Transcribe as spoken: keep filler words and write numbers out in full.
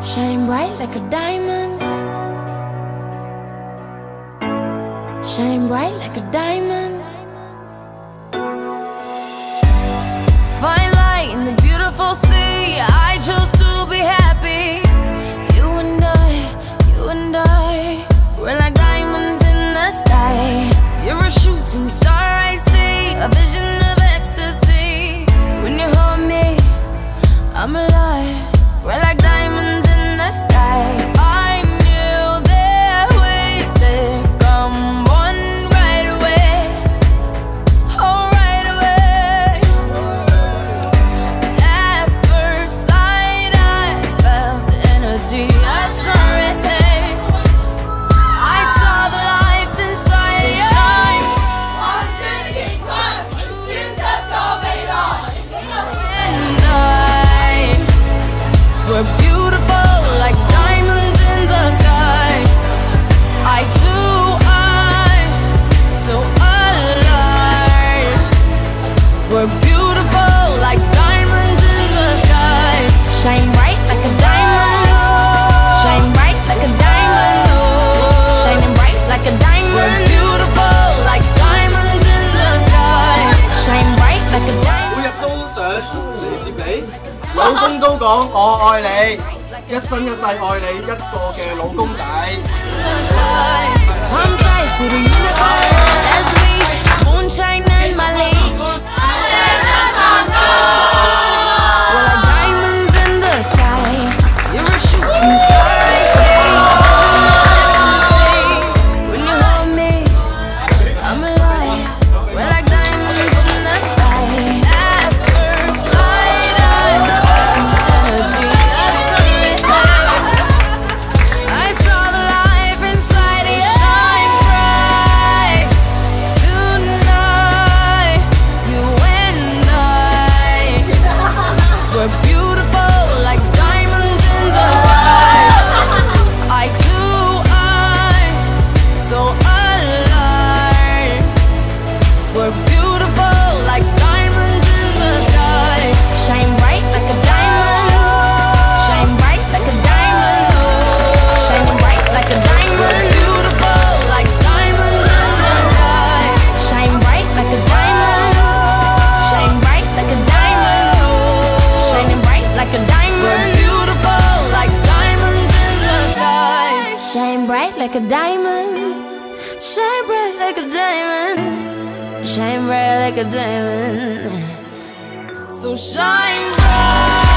Shine bright like a diamond. Shine bright like a diamond. Fine light in the beautiful sea. I chose to be happy. You and I, you and I, we're like diamonds in the sky. You're a shooting star, I see, a vision of ecstasy. When you hold me, I'm alive. We're like diamonds in the sky. I knew that we'd become one right away. Oh, right away. At first sight, I felt the energy of sunrise. I saw the life inside you. Shine. And I, we're beautiful like diamonds in the sky. I too, I'm so alive. We're beautiful like diamonds in the sky. Shine bright like a diamond. Shine bright like a diamond. Oh, shining bright like a diamond. We're beautiful like diamonds in the sky. Shine bright like a diamond. 每日都想嚟接你，老公都講我愛你，一生一世愛你一個嘅老公仔。 Palms rise to the universe as we moonshine and Mali. We're like diamonds in the sky. You're a shooting star, I see, a vision of ecstasy. When you hold me, I'm alive. We're like diamonds in the sky. At first sight, I felt the energy of sunrise. I saw the life inside you. Shine bright tonight. You and I, we're beautiful like diamonds in the sky. I too, I'm so alive. We're beautiful like diamonds in the sky. Shine bright like a diamond. Shine bright like a diamond. Oh, shining bright like a diamond. We're beautiful like diamonds in the sky. Shine bright like a diamond. Shine bright like a diamond. Oh, shining bright like a diamond. We're beautiful like diamonds in the sky. Shine bright like a diamond. Shine bright like a diamond. Shine bright like a diamond. So shine bright.